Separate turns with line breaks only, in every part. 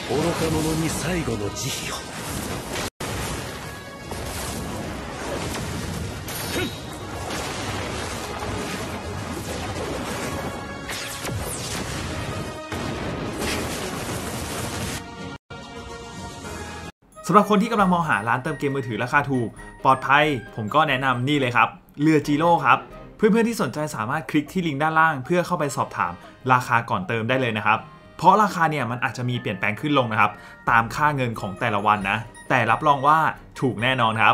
愚か者に最後の慈悲を。
สำหรับคนที่กำลังมองหาร้านเติมเกมมือถือราคาถูกปลอดภัยผมก็แนะนำนี่เลยครับเรือจีโร่ครับเพื่อนๆที่สนใจสามารถคลิกที่ลิงก์ด้านล่างเพื่อเข้าไปสอบถามราคาก่อนเติมได้เลยนะครับเพราะราคาเนี่ยมันอาจจะมีเปลี่ยนแปลงขึ้นลงนะครับตามค่าเงินของแต่ละวันนะแต่รับรองว่าถูกแน่นอนครับ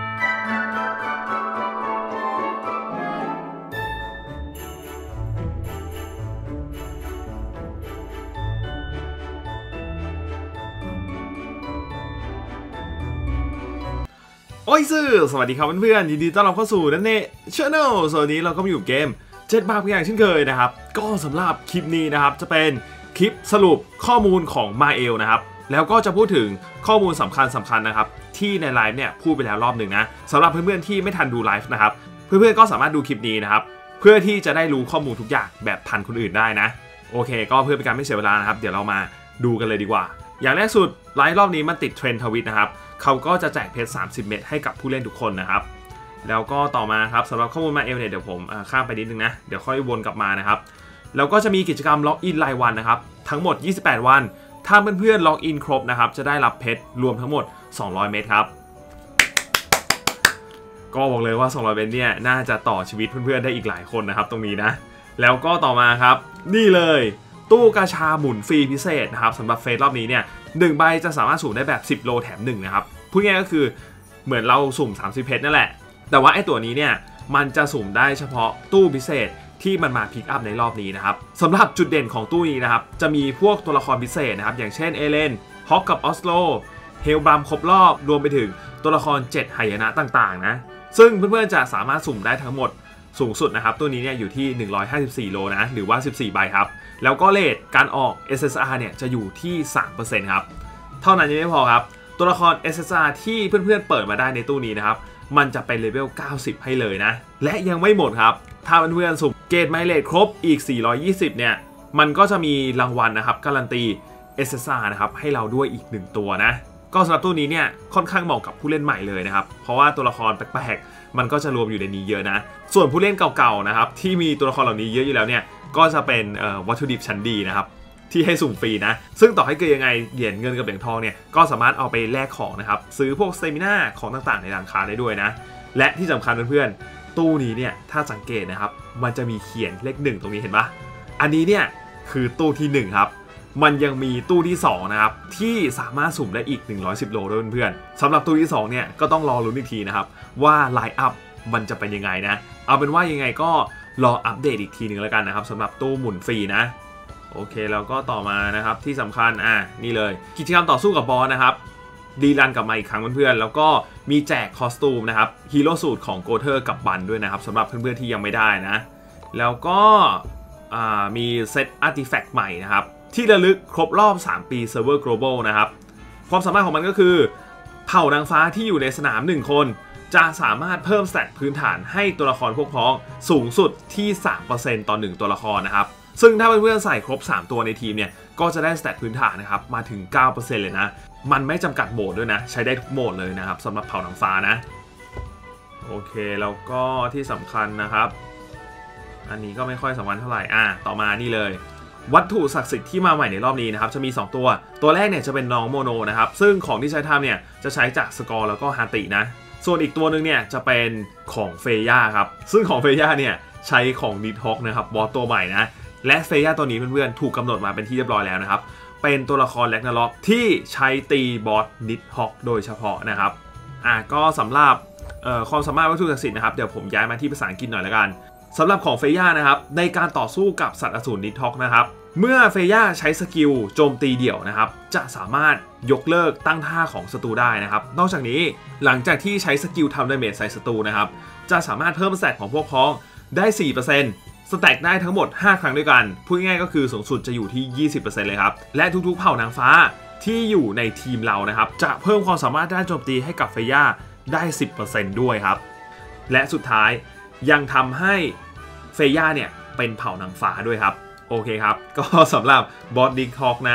โอ้ยสวัสดีครับเพื่อนๆยินดีต้อนรับเข้าสู่นั่นเองChannelส่วนนี้เราก็มาอยู่เกม7 บาทเพียงอย่างเช่นเคยนะครับก็สำหรับคลิปนี้นะครับจะเป็นคลิปสรุปข้อมูลของมาเอลนะครับแล้วก็จะพูดถึงข้อมูลสำคัญนะครับที่ในไลฟ์เนี่ยพูดไปแล้วรอบหนึ่งนะสำหรับเพื่อนๆที่ไม่ทันดูไลฟ์นะครับเพื่อนๆก็สามารถดูคลิปนี้นะครับเพื่อที่จะได้รู้ข้อมูลทุกอย่างแบบทันคนอื่นได้นะโอเคก็เพื่อเป็นการไม่เสียเวลานะครับเดี๋ยวเรามาดูกันเลยดีกว่าอย่างแรกสุดไลฟ์รอบนี้มันติดเทรนด์ทวิตนะครับเขาก็จะแจกเพชร30 เม็ดให้กับผู้เล่นทุกคนนะครับแล้วก็ต่อมาครับสำหรับข้อมูลมาเอลเนี่ยเดี๋ยวผมข้ามไปนิดนึงนะเดี๋ยวค่อยวนกลับมานะครับแล้วก็จะมีกิจกรรมล็อกอินรายวันนะครับทั้งหมด28 วันถ้าเพื่อนๆล็อกอินครบนะครับจะได้รับเพชรรวมทั้งหมด200 เม็ดครับก็บอกเลยว่า200 เม็ดเนี่ยน่าจะต่อชีวิตเพื่อนๆได้อีกหลายคนนะครับตรงนี้นะแล้วก็ต่อมาครับนี่เลยตู้กาชาหมุนฟรีพิเศษนะครับสำหรับเฟสรอบนี้เนี่ย1ใบจะสามารถสุ่มได้แบบ10 โลแถม1นะครับพูดง่ายก็คือเหมือนเราสุ่ม30 เพชรนั่นแหละแต่ว่าไอ้ตัวนี้เนี่ยมันจะสุ่มได้เฉพาะตู้พิเศษที่มันมาพิกอัพในรอบนี้นะครับสำหรับจุดเด่นของตู้นี้นะครับจะมีพวกตัวละครพิเศษนะครับอย่างเช่นเอเลนฮอกกับออสโลเฮลบรัมครบรอบรวมไปถึงตัวละคร7 หายนะต่างๆนะซึ่งเพื่อนๆจะสามารถสุ่มได้ทั้งหมดสูงสุดนะครับตัวนี้เนี่ยอยู่ที่154 โลนะหรือว่า14 ใบครับแล้วก็เรทการออก SSR เนี่ยจะอยู่ที่ 3% ครับเท่านั้นยังไม่พอครับตัวละคร SSR ที่เพื่อนๆเปิดมาได้ในตู้นี้นะครับมันจะเป็นเลเวล90ให้เลยนะและยังไม่หมดครับถ้าเพื่อนๆสุ่มเกรดไมเลจครบอีก420เนี่ยมันก็จะมีรางวัลนะครับการันตี SSR นะครับให้เราด้วยอีก1ตัวนะก็สำหรับตู้นี้เนี่ยค่อนข้างเหมาะกับผู้เล่นใหม่เลยนะครับเพราะว่าตัวละครแปลกๆมันก็จะรวมอยู่ในนี้เยอะนะส่วนผู้เล่นเก่าๆนะครับที่มีตัวละครเหล่านี้เยอะอยู่แล้วเนี่ยก็จะเป็นวัตถุดิบชั้นดีนะครับที่ให้สุ่มฟรีนะซึ่งต่อให้เกิดยังไงเหรียญเงินกับเหรียญทองเนี่ยก็สามารถเอาไปแลกของนะครับซื้อพวกสเตมิน่าของต่างๆในร้านค้าได้ด้วยนะและที่สำคัญเพื่อนๆตู้นี้เนี่ยถ้าสังเกตนะครับมันจะมีเขียนเลข1ตรงนี้เห็นปะอันนี้เนี่ยคือตู้ที่1ครับมันยังมีตู้ที่2นะครับที่สามารถสุ่มได้อีก110 โลด้วยเพื่อนๆสำหรับตู้ที่2เนี่ยก็ต้องรอลุ้นอีกทีนะครับว่าไลน์อัพมันจะเป็นยังไงนะเอาเป็นว่ายังไงก็รออัปเดตอีกทีนึงแล้วกันนะครับสำหรับตู้หมุนฟรีนะโอเคแล้วก็ต่อมานะครับที่สำคัญนี่เลยกิจกรรมต่อสู้กับบอสนะครับดีรันกลับมาอีกครั้งเพื่อนๆแล้วก็มีแจกคอสตูมนะครับฮีโร่สูตรของโกเทอร์กับบันด้วยนะครับสำหรับเพื่อนๆที่ยังไม่ได้นะแล้วก็มีเซตอาร์ติแฟกต์ใหม่นะครับที่ระลึกครบรอบ3 ปีเซิร์ฟเวอร์ global นะครับความสามารถของมันก็คือเผ่านางฟ้าที่อยู่ในสนาม1 คนจะสามารถเพิ่มสแตทพื้นฐานให้ตัวละครพวกพ้องสูงสุดที่ 3% ต่อ1ตัวละครนะครับซึ่งถ้าเพื่อนๆใส่ครบ3 ตัวในทีมเนี่ยก็จะได้สแตทพื้นฐานนะครับมาถึง 9% เลยนะมันไม่จำกัดโหมดด้วยนะใช้ได้ทุกโหมดเลยนะครับสำหรับเผ่านางฟ้านะโอเคแล้วก็ที่สำคัญนะครับอันนี้ก็ไม่ค่อยสำคัญเท่าไหร่ต่อมานี่เลยวัตถุศักดิ์สิทธิ์ที่มาใหม่ในรอบนี้นะครับจะมี2ตัวแรกเนี่ยจะเป็นน้องโมโนนะครับซึ่งของที่ใช้ทำเนี่ยจะใช้จากสกอร์แล้วก็ฮาตินะส่วนอีกตัวหนึ่งเนี่ยจะเป็นของเฟย่าครับซึ่งของเฟย่าเนี่ยใช้ของนิดฮอกนะครับบอสตัวใหม่นะและเฟย่าตัวนี้เพื่อนๆถูกกำหนดมาเป็นที่เรียบร้อยแล้วนะครับเป็นตัวละครแร็กนาร็อกที่ใช้ตีบอสนิดฮอกโดยเฉพาะนะครับก็สำหรับความสามารถวัตถุศักดิ์สิทธิ์นะครับเดี๋ยวผมย้ายมาที่ภาษาอังกฤษหน่อยละกันสำหรับของเฟย่านะครับในการต่อสู้กับสัตว์อสูรนิดฮอกนะครับเมื่อเฟย่าใช้สกิลโจมตีเดี่ยวนะครับจะสามารถยกเลิกตั้งท่าของศัตรูได้นะครับนอกจากนี้หลังจากที่ใช้สกิลทำดาเมจใส่ศัตรูนะครับจะสามารถเพิ่มสแตทของพวกพ้องได้ 4% สแต็กได้ทั้งหมด5 ครั้งด้วยกันพูดง่ายก็คือสูงสุดจะอยู่ที่ 20% เลยครับและทุกๆเผ่านางฟ้าที่อยู่ในทีมเรานะครับจะเพิ่มความสามารถด้านโจมตีให้กับเฟย่าได้ 10% ด้วยครับและสุดท้ายยังทำให้เฟย่าเนี่ยเป็นเผ่านางฟ้าด้วยครับโอเคครับก็สำหรับบอสดิคฮอกนะ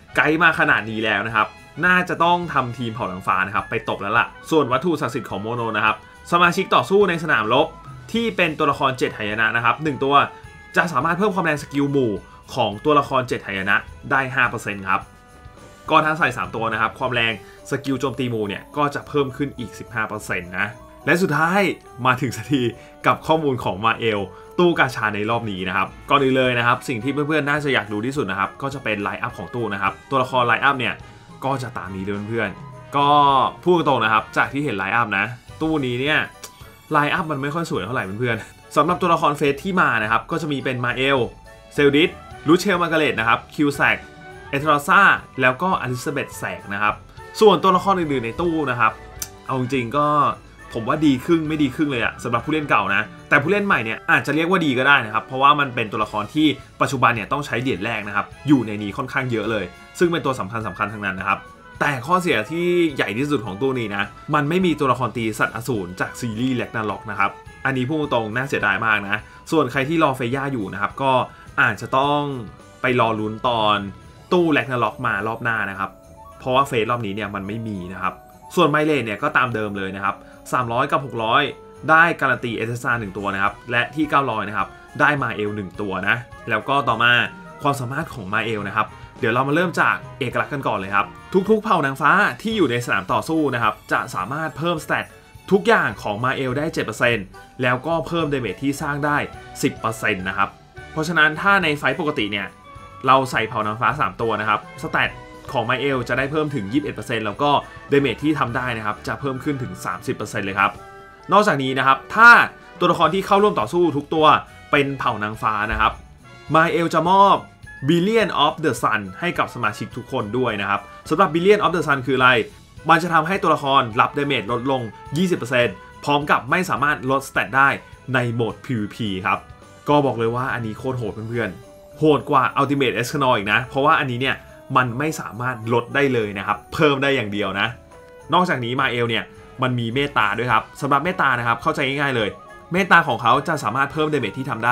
ไกด์มาขนาดนี้แล้วนะครับน่าจะต้องทำทีมเผ่านางฟ้านะครับไปตบแล้วล่ะส่วนวัตถุศักดิ์สิทธิ์ของโมโนนะครับสมาชิกต่อสู้ในสนามรบที่เป็นตัวละคร7หายนะนะครับ1ตัวจะสามารถเพิ่มความแรงสกิลหมู่ของตัวละคร7หายนะได้ 5% ครับก็ถ้าใส่3ตัวนะครับความแรงสกิลโจมตีหมู่เนี่ยก็จะเพิ่มขึ้นอีก 15% นะและสุดท้ายมาถึงสักทีกับข้อมูลของมาเอลตู้กาชาในรอบนี้นะครับก่อนอื่นเลยนะครับสิ่งที่เพื่อนๆน่าจะอยากดูที่สุดนะครับก็จะเป็นไลน์อัพของตู้นะครับตัวละครไลน์อัพเนี่ยก็จะตามนี้เลยเพื่อนๆก็พูดตรงๆนะครับจากที่เห็นไลน์อัพนะตู้นี้เนี่ยไลน์อัพมันไม่ค่อยสวยเท่าไหร่เพื่อนๆสำหรับตัวละครเฟสที่มานะครับก็จะมีเป็นมาเอลเซลดิสลูเชลมาร์กาเร็ตนะครับคิวแซกเอทราซ่าแล้วก็อลิซาเบธแสกนะครับส่วนตัวละครอื่นๆในตู้นะครับเอาจริงๆก็ผมว่าดีครึ่งไม่ดีครึ่งเลยอะสำหรับผู้เล่นเก่านะแต่ผู้เล่นใหม่เนี่ยอาจจะเรียกว่าดีก็ได้นะครับเพราะว่ามันเป็นตัวละครที่ปัจจุบันเนี่ยต้องใช้เหรียญแรกนะครับอยู่ในนี้ค่อนข้างเยอะเลยซึ่งเป็นตัวสำคัญทั้งนั้นนะครับแต่ข้อเสียที่ใหญ่ที่สุดของตู้นี้นะมันไม่มีตัวละครตีสัตว์อสูรจากซีรีส์แร็กนาร็อกนะครับอันนี้พูดตรงน่าเสียดายมากนะส่วนใครที่รอเฟย่าอยู่นะครับก็อาจจะต้องไปรอลุ้นตอนตู้แร็กนาร็อกมารอบหน้านะครับเพราะว่าเฟสรอบนี้เนี่ยมันไม่มีนะครับส่วนไมเลนเนี่ยก็ตามเดิมเลยนะครับ300กับ600ได้การันตีเอเซซ่า1ตัวนะครับและที่900นะครับได้มาเอล1ตัวนะแล้วก็ต่อมาความสามารถของมาเอลนะครับเดี๋ยวเรามาเริ่มจากเอกลักษณ์กันก่อนเลยครับทุกๆเผ่านางฟ้าที่อยู่ในสนามต่อสู้นะครับจะสามารถเพิ่มสเตตทุกอย่างของมาเอลได้ 7% แล้วก็เพิ่มเดเมจที่สร้างได้ 10% นะครับเพราะฉะนั้นถ้าในไฟต์ปกติเนี่ยเราใส่เผ่านางฟ้า3ตัวนะครับสเตตของไมเอลจะได้เพิ่มถึง 21% แล้วก็เดเมจที่ทำได้นะครับจะเพิ่มขึ้นถึง 30% เลยครับนอกจากนี้นะครับถ้าตัวละครที่เข้าร่วมต่อสู้ทุกตัวเป็นเผ่านางฟ้านะครับไมเอลจะมอบ Billion of the Sun ให้กับสมาชิกทุกคนด้วยนะครับสำหรับ Billion of the Sun คืออะไรมันจะทำให้ตัวละครรับเดเมจลดลง 20% พร้อมกับไม่สามารถลดสเตตได้ในโหมด PVP ครับก็บอกเลยว่าอันนี้โคตรโหดเพื่อนๆโหดกว่า Ultimate Escanor อีกนะเพราะว่าอันนี้เนี่ยมันไม่สามารถลดได้เลยนะครับเพิ่มได้อย่างเดียวนะนอกจากนี้มาเอลเนี่ยมันมีเมตตาด้วยครับสำหรับเมตตานะครับเข้าใจง่ายๆเลยเมตตาของเขาจะสามารถเพิ่มเดเมจที่ทำได้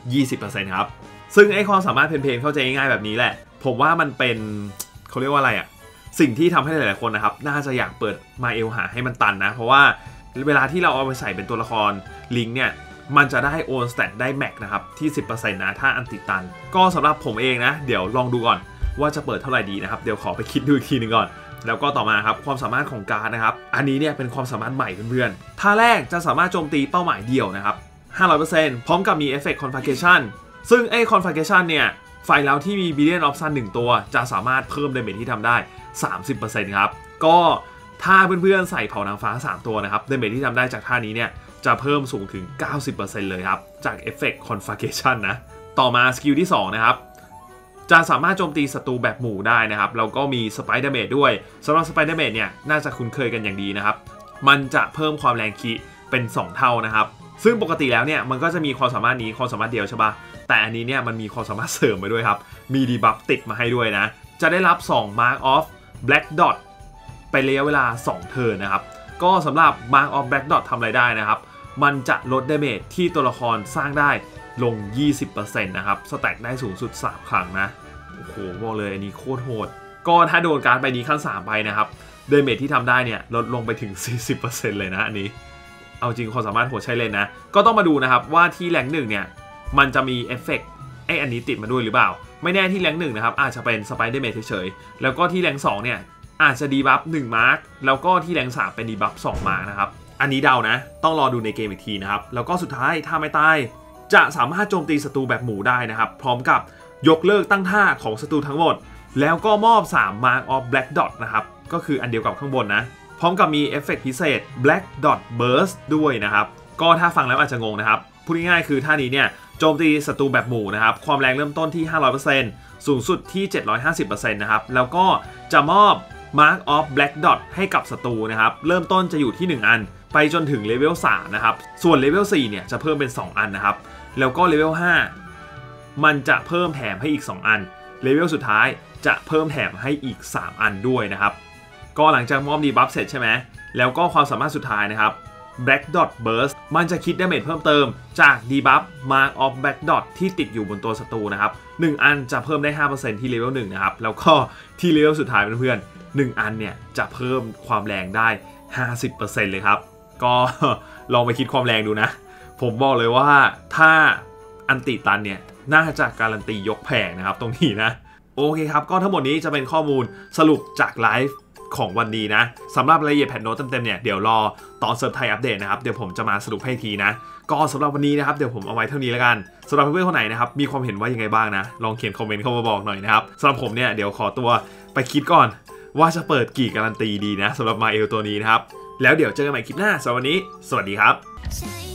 20% ครับซึ่งไอความสามารถเพลนๆเข้าใจง่ายๆแบบนี้แหละผมว่ามันเป็นเขาเรียกว่าอะไรอะสิ่งที่ทำให้หลายๆคนนะครับน่าจะอยากเปิดมาเอลหาให้มันตันนะเพราะว่าเวลาที่เราเอาไปใส่เป็นตัวละครลิงเนี่ยมันจะได้โอนสเตตได้แม็กนะครับที่ 10% นะถ้าอันติตันก็สำหรับผมเองนะเดี๋ยวลองดูก่อนว่าจะเปิดเท่าไหร่ดีนะครับเดี๋ยวขอไปคิดดูอีกทีนึงก่อนแล้วก็ต่อมาครับความสามารถของการ์ดนะครับอันนี้เนี่ยเป็นความสามารถใหม่เพื่อนๆท่าแรกจะสามารถโจมตีเป้าหมายเดียวนะครับ 500% พร้อมกับมีเอฟเฟกต์ Conflagration ซึ่งไอ้ Conflagration เนี่ยฝ่ายเราที่มี Billion of Sun 1ตัวจะสามารถเพิ่มดาเมจที่ทำได้ 30% ครับก็ถ้าเพื่อนๆใส่เผ่านางฟ้า3ตัวนะครับดาเมจที่ทำได้จากท่านี้เนี่ยจะเพิ่มสูงถึง 90% เลยครับจากเอฟเฟกต์ Conflagration นะต่อมาสกิลที่2นะครับจะสามารถโจมตีศัตรูแบบหมู่ได้นะครับแล้วก็มีสไปเดอร์เมจด้วยสำหรับสไปเดอร์เมจเนี่ยน่าจะคุ้นเคยกันอย่างดีนะครับมันจะเพิ่มความแรงคีเป็น2เท่านะครับซึ่งปกติแล้วเนี่ยมันก็จะมีความสามารถนี้ความสามารถเดียวใช่ปะแต่อันนี้เนี่ยมันมีความสามารถเสริมมาด้วยครับมีดีบัฟติดมาให้ด้วยนะจะได้รับ2 Mark of Black Dot เป็นระยะเวลา2เทิร์นนะครับก็สำหรับ Mark of Black Dot ทำอะไรได้นะครับมันจะลดดาเมจที่ตัวละครสร้างได้ลง 20% นะครับสแต็กได้สูงสุด3ครั้งนะโอ้โหบอกเลยอันนี้โคตรโหดก็ถ้าโดนการใบนี้ขั้น3ไปนะครับดาเมจที่ทำได้เนี่ยลดลงไปถึง 40% เลยนะอันนี้เอาจริงความสามารถโหดใช่เลยนะก็ต้องมาดูนะครับว่าที่แรง1เนี่ยมันจะมีเอฟเฟกต์อันนี้ติดมาด้วยหรือเปล่าไม่แน่ที่แรง1นะครับอาจจะเป็นสไปเดอร์เมจเฉยๆแล้วก็ที่แรง2เนี่ยอาจจะดีบัฟ1มาร์คแล้วก็ที่แรง3เป็นดีบัฟ2มาร์คนะครับอันนี้เดานะต้องรอดูในเกมอีกทีนะครับแล้วก็สุดท้ายถ้าไม่ตายจะสามารถโจมตีศัตรูแบบหมู่ได้นะครับพร้อมกับยกเลิกตั้งท่าของศัตรูทั้งหมดแล้วก็มอบ3 Mark of Black Dot นะครับก็คืออันเดียวกับข้างบนนะพร้อมกับมีเอฟเฟกต์พิเศษ Black Dot Burst ด้วยนะครับก็ถ้าฟังแล้วอาจจะงงนะครับพูดง่ายๆคือท่านี้เนี่ยโจมตีศัตรูแบบหมู่นะครับความแรงเริ่มต้นที่ 500% สูงสุดที่ 750% นะครับแล้วก็จะมอบ Mark of Black Dot ให้กับศัตรูนะครับเริ่มต้นจะอยู่ที่1อันไปจนถึงเลเวล3นะครับส่วนเลเวล4เนี่ยจะเพิ่มเป็น2อันนะครับแล้วก็เลเวล5มันจะเพิ่มแถมให้อีก2อันเลเวลสุดท้ายจะเพิ่มแถมให้อีก3อันด้วยนะครับก็หลังจากมอบดีบัฟเสร็จใช่ไหมแล้วก็ความสามารถสุดท้ายนะครับ Black Dot Burst มันจะคิดดาเมจเพิ่มเติมจาก Debuff Mark of Black Dot ที่ติดอยู่บนตัวศัตรูนะครับ1อันจะเพิ่มได้ 5% ที่เลเวล1นะครับแล้วก็ที่เลเวลสุดท้ายเพื่อนๆ1อันเนี่ยจะเพิ่มความแรงได้ 50% เลยครับก็ลองไปคิดความแรงดูนะผมบอกเลยว่าถ้าอันติตันเนี่ยน่าจะการันตียกแผงนะครับตรงนี้นะโอเคครับก็ทั้งหมดนี้จะเป็นข้อมูลสรุปจากไลฟ์ของวันนี้นะสำหรับรายละเอียดแพทโน้ตเต็มๆเนี่ยเดี๋ยวรอตอนเซิร์ฟไทยอัปเดตนะครับเดี๋ยวผมจะมาสรุปให้ทีนะก็สำหรับวันนี้นะครับเดี๋ยวผมเอาไว้เท่านี้แล้วกันสำหรับเพื่อนๆคนไหนนะครับมีความเห็นว่ายังไงบ้างนะลองเขียนคอมเมนต์เข้ามาบอกหน่อยนะครับสำหรับผมเนี่ยเดี๋ยวขอตัวไปคิดก่อนว่าจะเปิดกี่การันตีดีนะสำหรับมาเอลตัวนี้นะครับแล้วเดี๋ยวเจอกันใหม่คลิปหน้าสำหรับวันนี้สวัสดีครับ